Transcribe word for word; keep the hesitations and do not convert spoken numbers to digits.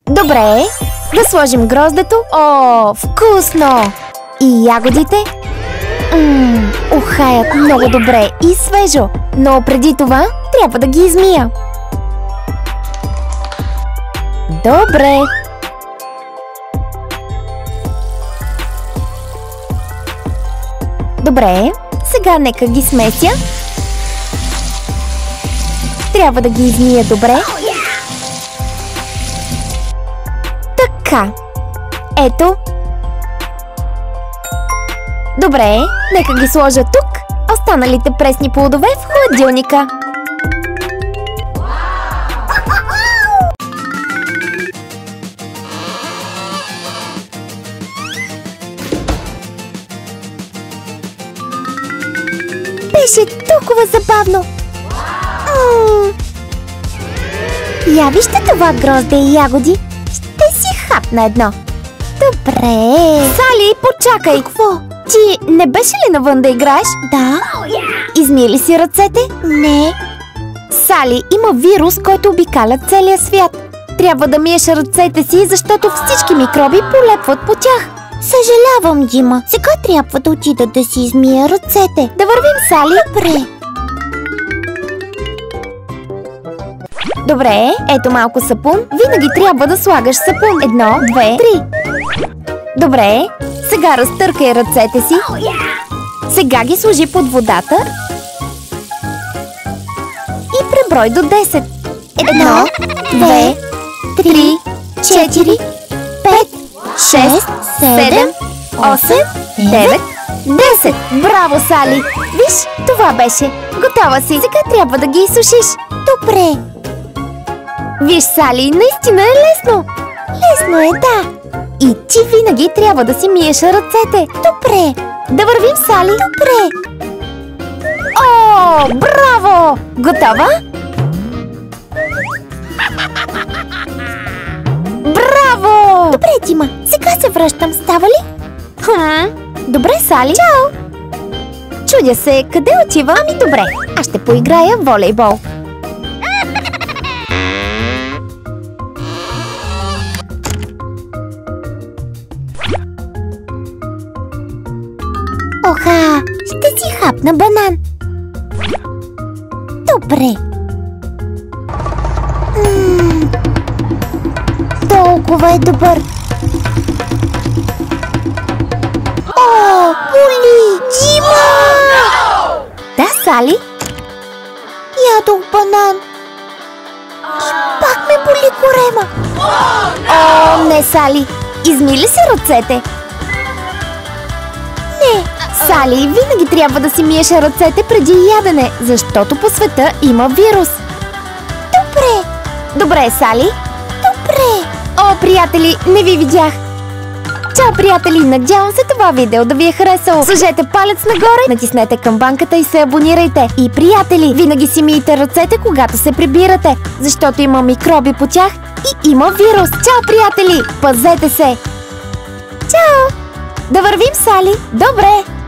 Добре, да сложим гроздето. О, вкусно! И ягодите. Ммм, ухаят много добре и свежо. Но преди това трябва да ги измия. Добре. Добре, сега нека ги смеся. Трябва да ги измия добре. Така. Ето. Добре, нека ги сложа тук. Останалите пресни плодове в хладилника. Беше толкова забавно. М-м. Я вижте това грозде и ягоди. Ще си хапна едно. Добре. Сали, почакай. Какво? Ти не беше ли навън да играеш? Да. Изми ли си ръцете? Не. Сали, има вирус, който обикаля целия свят. Трябва да миеш ръцете си, защото всички микроби полепват по тях. Съжалявам, Дима. Сега трябва да отида да си измия ръцете. Да вървим, Сали. Добре. Добре, ето малко сапун. Винаги трябва да слагаш сапун. Едно, две, три. Добре, сега разтъркай ръцете си. Сега ги сложи под водата. И преброй до десет. Едно, две, три, четири, пет, шест, седем, осем, девет, десет. Браво, Сали! Виж, това беше. Готова си. Сега трябва да ги изсушиш. Добре. Виж, Сали, наистина е лесно. Лесно е, да. И ти винаги трябва да си миеш ръцете. Добре. Да вървим, Сали. Добре. О, браво! Готова? Браво! Добре, Дима. Сега се връщам. Става ли? Хм. Добре, Сали. Чао! Чудя се, къде отива? Ами добре, аз ще поиграя волейбол. Оха, ще си хапна банан. Добре. М-м, толкова е добър. О, боли! Дима! Да, Сали? Ядох банан. И пак ме боли корема. О, не, Сали! Изми ли си ръцете? Не, Сали, винаги трябва да си миеш ръцете преди ядене, защото по света има вирус. Добре. Добре, Сали? Добре. О, приятели, не ви видях. Чао, приятели! Надявам се това видео да ви е харесало. Сложете палец нагоре, натиснете камбанката и се абонирайте. И, приятели, винаги си мийте ръцете, когато се прибирате, защото има микроби по тях и има вирус. Чао, приятели! Пазете се! Чао! Да вървим, Сали! Добре!